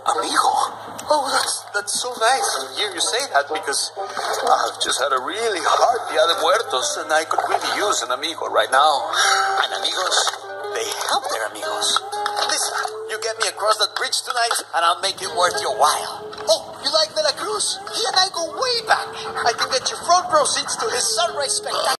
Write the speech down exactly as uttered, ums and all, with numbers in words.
Amigo? Oh, that's that's so nice to hear you say that because I've just had a really hard Dia de Muertos and I could really use an amigo right now. And amigos, they help their amigos. Listen, you get me across that bridge tonight and I'll make it worth your while. Oh, you like Veracruz? He and I go way back. I can get you front row seats to his sunrise spectacular.